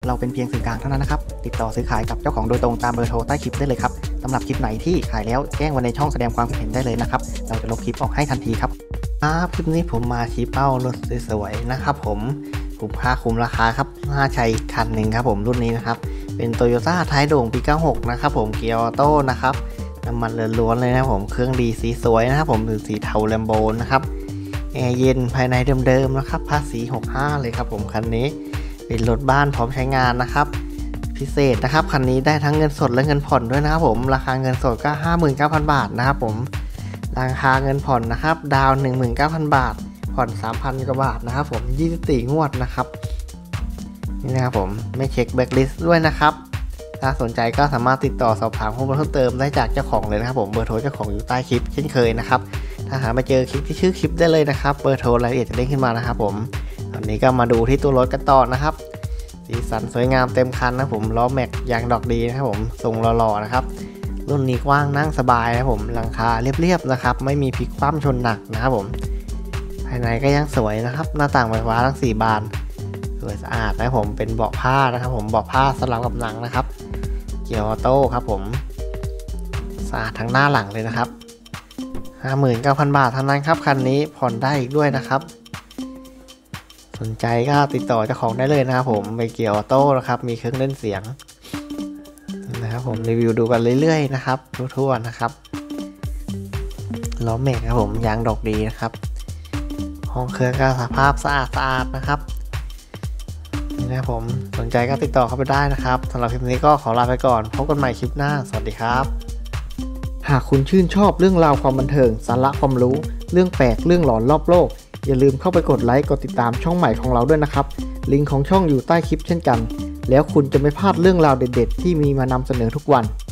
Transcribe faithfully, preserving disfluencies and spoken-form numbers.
เราเป็นเพียงสื่อกลางเท่านั้นนะครับติดต่อซื้อขายกับเจ้าของโดยตรงตามเบอร์โทรใต้คลิปได้เลยครับสำหรับคลิปไหนที่ขายแล้วแจ้งไว้ในช่องแสดงความคิดเห็นได้เลยนะครับเราจะลบคลิปออกให้ทันทีครับครับคลิปนี้ผมมาชี้เป้ารถสวยๆนะครับผมคุ้มค่าคุ้มราคาครับน่าใช้คันหนึ่งครับผมรุ่นนี้นะครับเป็น Toyota ไทยโด่งปีเก้าหกนะครับผมเกียร์ออโต้นะครับน้ำมันล้วนๆเลยนะผมเครื่องดีสีสวยนะครับผมสีเทาแลมโบนะครับแอร์เย็นภายในเดิมๆนะครับภาษีหกสิบห้าเลยครับผมคันนี้เป็นรถบ้านพร้อมใช้งานนะครับพิเศษนะครับคันนี้ได้ทั้งเงินสดและเงินผ่อนด้วยนะครับผมราคาเงินสดก็ ห้าหมื่นเก้าพัน บาทนะครับผมราคาเงินผ่อนนะครับดาวน์ หนึ่งหมื่นเก้าพัน บาทผ่อน สามพัน กว่าบาทนะครับผมยี่สิบสี่งวดนะครับนี่นะครับผมไม่เช็คแบ็คลิสต์ด้วยนะครับถ้าสนใจก็สามารถติดต่อสอบถามข้อมูลเพิ่มเติมได้จากเจ้าของเลยนะครับผมเบอร์โทรเจ้าของอยู่ใต้คลิปเช่นเคยนะครับถ้าหาไม่เจอคลิปที่ชื่อคลิปได้เลยนะครับเบอร์โทรรายละเอียดจะเด้งขึ้นมานะครับผมตอนนี้ก็มาดูที่ตัวรถกันต่อนะครับสีสันสวยงามเต็มคันนะผมล้อแม็กยางดอกดีนะครับผมทรงหล่อๆนะครับรุ่นนี้กว้างนั่งสบายนะผมหลังคาเรียบๆนะครับไม่มีพลิกคว่ำชนหนักนะครับผมภายในก็ยังสวยนะครับหน้าต่างไฟฟ้าทั้งสี่บานสวยสะอาดนะผมเป็นเบาะผ้านะครับผมเบาะผ้าสลับกับหนังนะครับเกียร์ออโต้ครับผมสะอาดทั้งหน้าหลังเลยนะครับ ห้าหมื่นเก้าพัน บาทเท่านั้นครับคันนี้ผ่อนได้อีกด้วยนะครับสนใจก็ติดต่อเจ้าของได้เลยนะครับผมไปเกียร์ออโต้นะครับมีเครื่องเล่นเสียงนะครับผมรีวิวดูกันเรื่อยๆนะครับทั่วๆนะครับล้อแม็กครับผมยางดอกดีนะครับห้องเครื่องก็สภาพสะอาดสะอาดนะครับนี่นะครับผมสนใจก็ติดต่อเข้าไปได้นะครับสำหรับคลิปนี้ก็ขอลาไปก่อนพบกันใหม่คลิปหน้าสวัสดีครับหากคุณชื่นชอบเรื่องราวความบันเทิงสาระความรู้เรื่องแปลกเรื่องหลอนรอบโลกอย่าลืมเข้าไปกดไลค์กดติดตามช่องใหม่ของเราด้วยนะครับลิงก์ของช่องอยู่ใต้คลิปเช่นกันแล้วคุณจะไม่พลาดเรื่องราวเด็ดๆที่มีมานำเสนอทุกวัน